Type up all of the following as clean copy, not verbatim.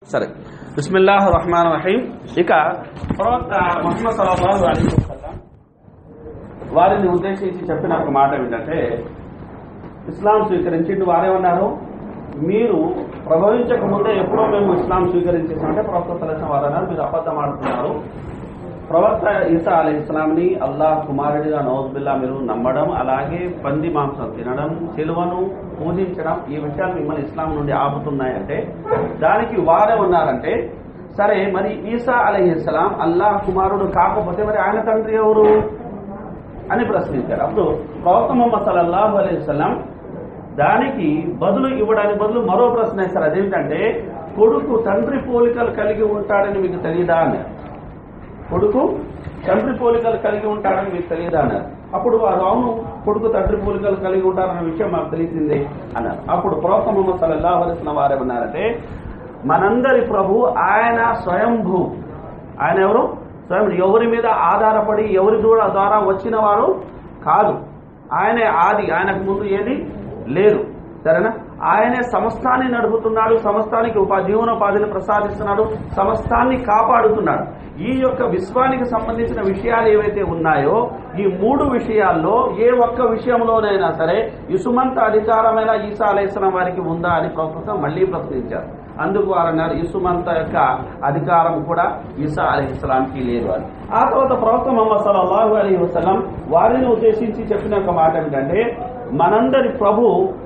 సరే, బిస్మిల్లాహిర్ రహమానిర్ రహీం. ఇక ప్రవక్త ముహమ్మద్ సల్లల్లాహు అలైహి వసల్లం వారిని ఉద్దేశించి చెప్పిన ఒక మాట ఏంటంటే, ఇస్లాం స్వీకరించిండు. వారేమన్నారు, మీరు ప్రభవించక ముందే ఎప్పుడో మేము ఇస్లాం స్వీకరించేసామంటే ప్రవక్త సల్లల్లాహు వారు అన్నారు, మీరు అబద్ధం ఆడుతున్నారు. ప్రవక్త ఈసా అలైహిస్సలాంని అల్లాహ్ కుమారుడిగా నౌజుబిల్లా మీరు నమ్మడం, అలాగే పంది మాంసం తినడం, సిలువను పూజించడం, ఈ విషయాలు మిమ్మల్ని ఇస్లాం నుండి ఆపుతున్నాయంటే దానికి వారే ఉన్నారంటే, సరే మరి ఈసా అలైహిస్సలాం అల్లాహ్ కుమారుడు కాకపోతే మరి ఆయన తండ్రి ఎవరు అని ప్రశ్నించారు. అప్పుడు ప్రవక్త ముహమ్మద్ సల్లల్లాహు అలైహి వసల్లం దానికి బదులు ఇవ్వడానికి బదులు మరో ప్రశ్న వేస్తారు. అదేంటంటే, కొడుకు తండ్రి పోలికలు కలిగి ఉంటాడని మీకు తెలియదా అన్నారు. కొడుకు తండ్రి పోలికలు కలిగి ఉంటాడని మీకు తెలియదా అన్నారు. అప్పుడు వారు అవును, కొడుకు తండ్రి పోలికలు కలిగి ఉంటారన్న విషయం మాకు తెలిసిందే అన్నారు. అప్పుడు ప్రవక్త ముహమ్మద్ సల్లల్లాహు అలైహి వసల్లం వారేమన్నారంటే, మనందరి ప్రభు ఆయన స్వయంభూ. ఆయన ఎవరు? స్వయం. ఎవరి మీద ఆధారపడి ఎవరి ద్వారా వచ్చిన వారు కాదు. ఆయనే ఆది, ఆయనకు ముందు ఏది లేదు. సరేనా? ఆయనే సమస్తాన్ని నడుపుతున్నాడు, సమస్తానికి జీవనోపాధిని ప్రసాదిస్తున్నాడు, సమస్తాన్ని కాపాడుతున్నాడు. ఈ యొక్క విశ్వానికి సంబంధించిన విషయాలు ఏవైతే ఉన్నాయో ఈ మూడు విషయాల్లో ఏ ఒక్క విషయంలోనైనా సరే ఇసుమంత అధికారమైన ఈసా అలైహిస్సలాం వారికి ఉందా అని ప్రవక్త మళ్ళీ ప్రశ్నించారు. అందుకు వారు అన్నారు, ఇసుమంత యొక్క అధికారం కూడా ఈసా అలైహిస్సలాంకి లేదు అని. ఆ తర్వాత ప్రవక్త ముహమ్మద్ సల్లల్లాహు అలైహి వసల్లం వారిని ఉద్దేశించి చెప్పిన ఒక మాట ఏంటంటే, మనందరి ప్రభు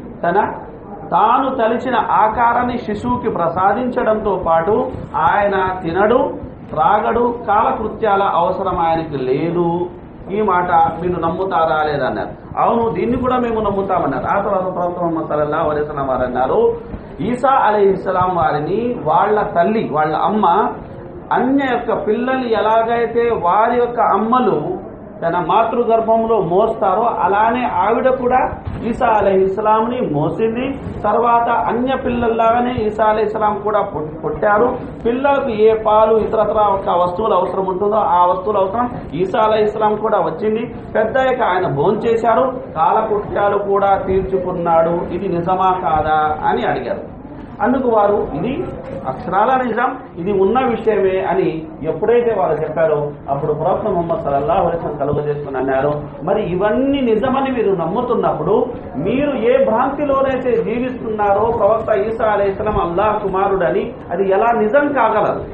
తాను తలిచిన ఆకారాన్ని శిశువుకి ప్రసాదించడంతో పాటు ఆయన తినడు, త్రాగడు, కాలకృత్యాల అవసరం ఆయనకి లేదు. ఈ మాట మీరు నమ్ముతారా లేదన్నారు. అవును, దీన్ని కూడా మేము నమ్ముతామన్నారు. ఆ తర్వాత ప్రవక్త ముహమ్మద్ సల్లల్లాహు అలైహి వసల్లం వారు అన్నారు, ఈసా అలైహిస్సలాం వారిని వాళ్ళ తల్లి, వాళ్ళ అమ్మ అన్య యొక్క పిల్లలు ఎలాగైతే వారి యొక్క అమ్మలు తన మాతృగర్భంలో మోస్తారో అలానే ఆవిడ కూడా ఈసా అలైహిస్సలాంని మోసింది. తర్వాత అన్య పిల్లల్లాగానే ఈసా అలైహిస్సలాం కూడా పుట్టారు. పిల్లలకు ఏ పాలు ఇతరత్ర ఒక వస్తువులు అవసరం ఉంటుందో ఆ వస్తువుల అవసరం ఈసా అలైహిస్సలాం కూడా వచ్చింది. పెద్దయ్యాక ఆయన భోంచేశారు, కాలకృత్యాలు కూడా తీర్చుకున్నాడు. ఇది నిజమా కాదా అని అడిగారు. అందుకు వారు ఇది అక్షరాల నిజం, ఇది ఉన్న విషయమే అని ఎప్పుడైతే వారు చెప్పారో అప్పుడు ప్రవక్త ముహమ్మద్ సల్లల్లాహు అలైహి వసల్లం కలుగజేసుకుని అన్నారు, మరి ఇవన్నీ నిజమని మీరు నమ్ముతున్నప్పుడు మీరు ఏ భ్రాంతిలోనైతే జీవిస్తున్నారో ప్రవక్త ఈసా అలైహిస్సలాం అల్లాహ్ కుమారుడని అది ఎలా నిజం కాగలదు?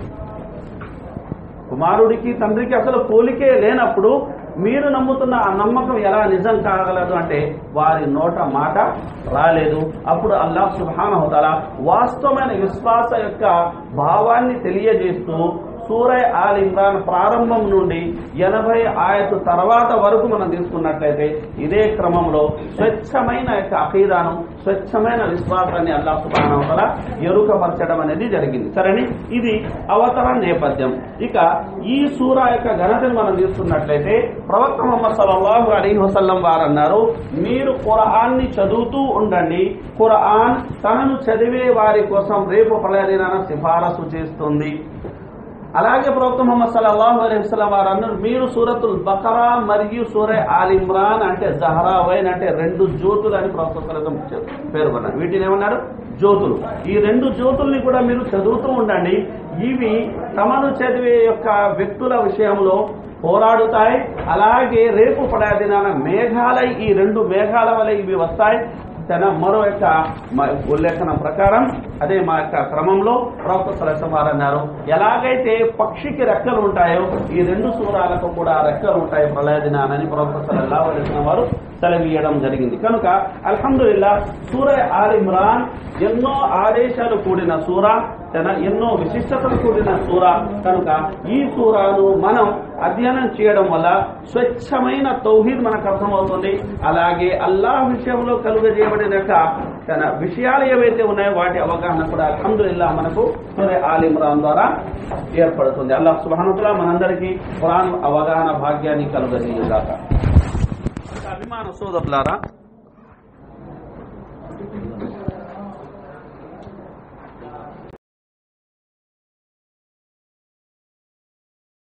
కుమారుడికి తండ్రికి అసలు పోలికే లేనప్పుడు మీరు నమ్ముతున్న ఆ నమ్మకం ఎలా నిజం కాగలదు అంటే వారి నోట మాట రాలేదు. అప్పుడు అల్లాహ్ సుబ్హానహు వ తఆలా వాస్తవమైన విశ్వాస యొక్క భావాన్ని తెలియజేస్తూ సూర ఆల్ ఇమ్రాన్ ప్రారంభం నుండి 80 ఆయతు తర్వాత వరకు మనం తీసుకున్నట్లయితే ఇదే క్రమంలో స్వచ్ఛమైన యొక్క అఖీదాను, స్వచ్ఛమైన విశ్వాసాన్ని అల్లాహ్ సుబ్హానహు వ తఆలా ఎరుకపరచడం అనేది జరిగింది. సరేని, ఇది అవతరణ నేపథ్యం. ఇక ఈ సూర యొక్క ఘనతను మనం తీసుకున్నట్లయితే ప్రవక్త ముహమ్మద్ సల్లల్లాహు అలైహి వసల్లం వారు అన్నారు, మీరు ఖురాన్ని చదువుతూ ఉండండి. ఖురాన్ తనను చదివే వారి కోసం రేపు ప్రళయదినాన సిఫారసు చేస్తుంది. అలాగే ప్రవక్త ముహమ్మద్ సల్లల్లాహు అలైహి వసల్లం వారు అన్నారు, మీరు సూరతుల్ బకరా మరియు సూర ఆల్ ఇమ్రాన్ అంటే జహరావైన్ అంటే 2 జ్యోతులు అని ప్రవక్త సల్లల్లాహు అలైహి వసల్లం పేర్కొన్నారు. వీటిని ఏమన్నారు? జ్యోతులు. ఈ 2 జ్యోతుల్ని కూడా మీరు చదువుతూ ఉండండి. ఇవి తమను చదివే యొక్క వ్యక్తుల విషయంలో పోరాడుతాయి. అలాగే రేపు పడే దినాన మేఘాలై, ఈ 2 మేఘాల వల్ల ఇవి వస్తాయి. తన మరో యొక్క ఉల్లేఖనం ప్రకారం అదే మా యొక్క క్రమంలో ప్రవక్త సల్లల్లాహు అలైహి వసల్లం వారు అన్నారు, ఎలాగైతే పక్షికి రెక్కలు ఉంటాయో ఈ 2 సూరాలకు కూడా రెక్కలు ఉంటాయి ప్రళయ దినానని ప్రవక్త సల్లల్లాహు అలైహి వసల్లం వారు సెలవీయడం జరిగింది. కనుక అల్హమ్దులిల్లాహ్ సూర ఆల్ ఇమ్రాన్ ఎన్నో ఆదేశాలు కూడిన సూర, ఎన్నో విశిష్టతలు కూడిన సూర. కనుక ఈ సూరాను మనం అధ్యయనం చేయడం వల్ల స్వచ్ఛమైన తౌహీద్ మనకు అర్థమవుతుంది. అలాగే అల్లాహ్ విషయంలో కలుగజేయబడిన తన విషయాలు ఏవైతే ఉన్నాయో వాటి అవగాహన కూడా అల్హమ్దులిల్లాహ్ మనకు సూర ఆల్ ఇమ్రాన్ ద్వారా ఏర్పడుతుంది. అల్లాహ్ సుబ్హానహు వ తఆలా మనందరికీ ఖురాన్ అవగాహన భాగ్యాన్ని కలుగజేయుగాక. అభిమాన సోదరులారా,